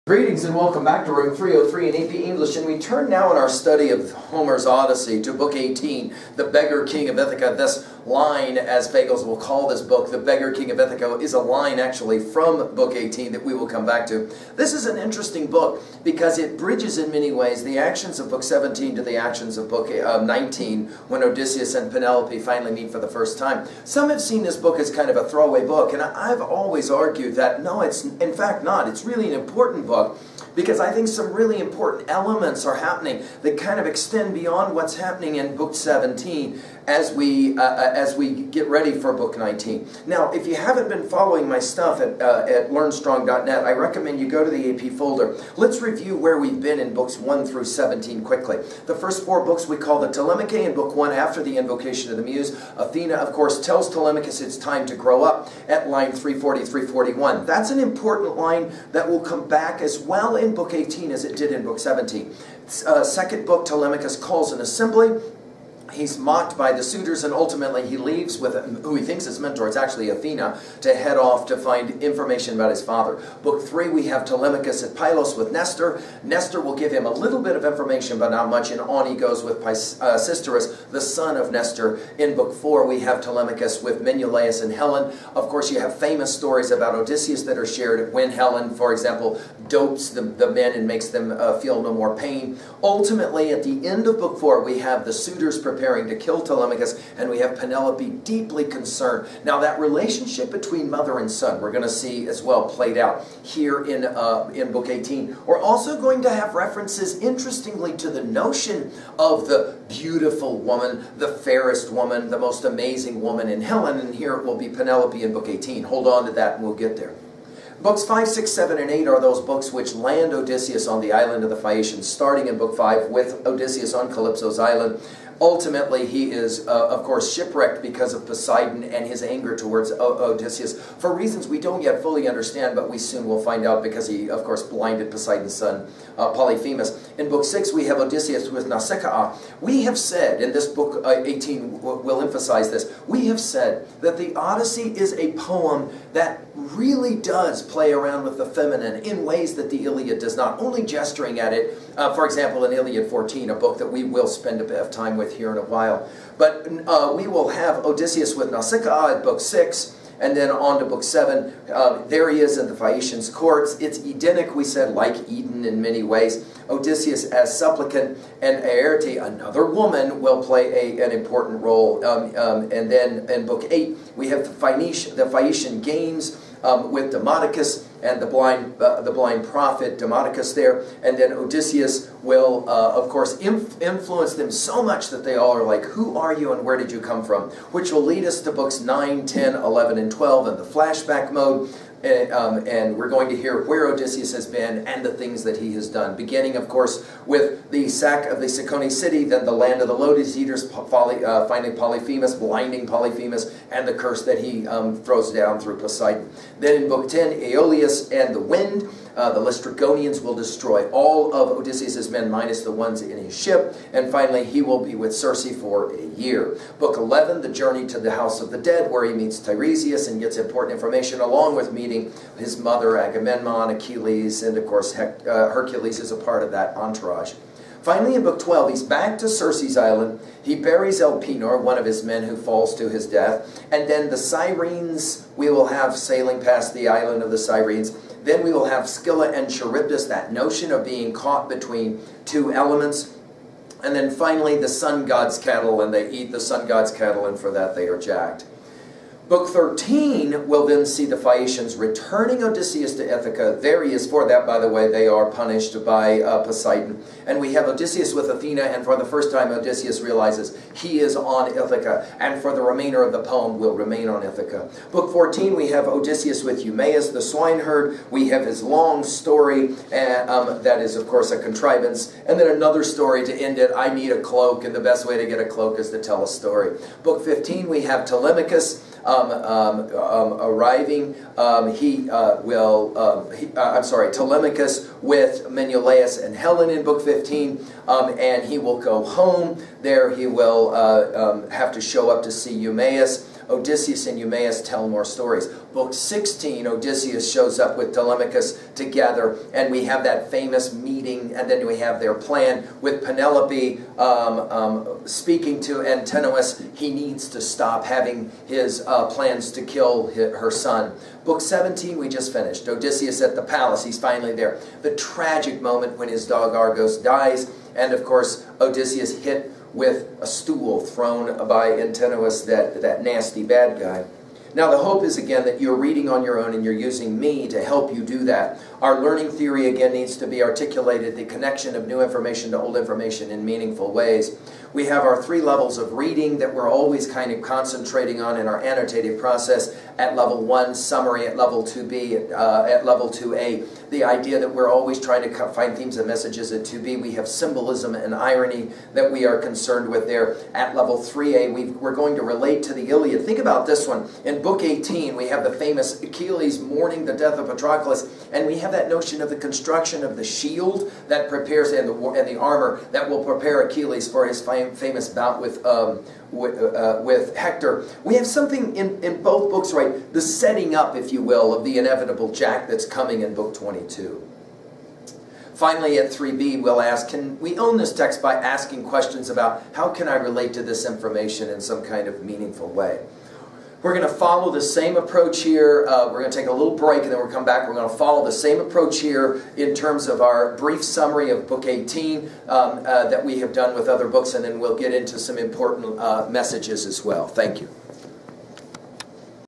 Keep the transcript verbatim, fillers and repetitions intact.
Greetings and welcome back to room three oh three in A P English, and we turn now in our study of Homer's Odyssey to book eighteen, The Beggar King of Ithaca. This line, as Fagles will call this book, The Beggar King of Ithaca, is a line actually from book eighteen that we will come back to. This is an interesting book because it bridges in many ways the actions of book seventeen to the actions of book uh, nineteen, when Odysseus and Penelope finally meet for the first time. Some have seen this book as kind of a throwaway book, and I've always argued that no, it's in fact not. It's really an important book, because I think some really important elements are happening that kind of extend beyond what's happening in book seventeen as we uh, as we get ready for book nineteen. Now, if you haven't been following my stuff at, uh, at learn strong dot net, I recommend you go to the A P folder. Let's review where we've been in books one through seventeen quickly. The first four books we call the Telemachus. In book one, after the invocation of the Muse, Athena, of course, tells Telemachus it's time to grow up at line three forty, three forty-one. That's an important line that will come back as well in book eighteen as it did in book seventeen. Uh, second book, Telemachus calls an assembly. He's mocked by the suitors, and ultimately he leaves with who he thinks is mentor. It's actually Athena, to head off to find information about his father. Book three, we have Telemachus at Pylos with Nestor. Nestor will give him a little bit of information, but not much, and on he goes with Pisistratus, the son of Nestor. In book four, we have Telemachus with Menelaus and Helen. Of course, you have famous stories about Odysseus that are shared when Helen, for example, dopes the, the men and makes them uh, feel no more pain. Ultimately, at the end of book four, we have the suitors prepared preparing to kill Telemachus, and we have Penelope deeply concerned. Now, that relationship between mother and son, we're going to see as well played out here in, uh, in book eighteen. We're also going to have references, interestingly, to the notion of the beautiful woman, the fairest woman, the most amazing woman in Helen, and here it will be Penelope in book eighteen. Hold on to that and we'll get there. Books five, six, seven, and eight are those books which land Odysseus on the island of the Phaeacians, starting in book five with Odysseus on Calypso's island. Ultimately, he is, uh, of course, shipwrecked because of Poseidon and his anger towards o Odysseus, for reasons we don't yet fully understand, but we soon will find out, because he, of course, blinded Poseidon's son, uh, Polyphemus. In book six, we have Odysseus with Nausicaa. We have said, and this book uh, eighteen will emphasize this, we have said that the Odyssey is a poem that really does play around with the feminine in ways that the Iliad does not, only gesturing at it. Uh, for example, in Iliad fourteen, a book that we will spend a bit of time with here in a while. But uh, we will have Odysseus with Nausicaa at book six, and then on to book seven. Uh, there he is in the Phaeacians' courts. It's Edenic, we said, like Eden in many ways. Odysseus as supplicant, and Aerte, another woman, will play a, an important role. Um, um, and then in book eight, we have the, Phoenici the Phaeacian Games um, with Demodocus and the blind, uh, the blind prophet Demodocus there. And then Odysseus will, uh, of course, inf influence them so much that they all are like, who are you and where did you come from? Which will lead us to books nine, ten, eleven, and twelve in the flashback mode. And, um, and we're going to hear where Odysseus has been and the things that he has done. Beginning, of course, with the sack of the Cicone city, then the land of the Lotus Eaters, poly, uh, finally Polyphemus, blinding Polyphemus, and the curse that he um, throws down through Poseidon. Then in book ten, Aeolus and the wind. Uh, the Laestrygonians will destroy all of Odysseus' men minus the ones in his ship. And finally, he will be with Circe for a year. Book eleven, the journey to the house of the dead, where he meets Tiresias and gets important information, along with meeting his mother, Agamemnon, Achilles, and of course Hec uh, Hercules is a part of that entourage. Finally, in book twelve, he's back to Circe's island. He buries Elpenor, one of his men who falls to his death. And then the Sirens, we will have sailing past the island of the Sirens. Then we will have Scylla and Charybdis, that notion of being caught between two elements. And then finally, the sun god's cattle, and they eat the sun god's cattle, and for that they are jacked. Book thirteen will then see the Phaeacians returning Odysseus to Ithaca. There he is. For that, by the way, they are punished by uh, Poseidon. And we have Odysseus with Athena, and for the first time Odysseus realizes he is on Ithaca, and for the remainder of the poem will remain on Ithaca. Book fourteen, we have Odysseus with Eumaeus, the swineherd. We have his long story, and, um, that is, of course, a contrivance. And then another story to end it. I need a cloak, and the best way to get a cloak is to tell a story. Book fifteen, we have Telemachus. Um, um, um, arriving, um, he uh, will, um, he, uh, I'm sorry, Telemachus with Menelaus and Helen in book fifteen, um, and he will go home. There he will uh, um, have to show up to see Eumaeus. Odysseus and Eumaeus tell more stories. Book sixteen, Odysseus shows up with Telemachus together, and we have that famous meeting, and then we have their plan with Penelope um, um, speaking to Antinous. He needs to stop having his uh, plans to kill his, her son. Book seventeen we just finished. Odysseus at the palace. He's finally there. The tragic moment when his dog Argos dies, and of course Odysseus hit with a stool thrown by Antinous, that, that nasty bad guy. Now the hope is again that you're reading on your own and you're using me to help you do that. Our learning theory again needs to be articulated, the connection of new information to old information in meaningful ways. We have our three levels of reading that we're always kind of concentrating on in our annotative process. At level one, summary. At level two B, uh, at level two A, the idea that we're always trying to find themes and messages. At two B, we have symbolism and irony that we are concerned with there. At level three A, we've, we're going to relate to the Iliad. Think about this one. In book eighteen, we have the famous Achilles mourning the death of Patroclus, and we have that notion of the construction of the shield that prepares, and the, and the armor that will prepare Achilles for his fam famous bout with, um, with, uh, with Hector. We have something in, in both books, right? The setting up, if you will, of the inevitable Jack that's coming in book twenty-two. Finally, at three B, we'll ask, can we own this text by asking questions about how can I relate to this information in some kind of meaningful way? We're going to follow the same approach here. Uh, we're going to take a little break and then we'll come back. We're going to follow the same approach here in terms of our brief summary of book eighteen um, uh, that we have done with other books, and then we'll get into some important uh, messages as well. Thank you.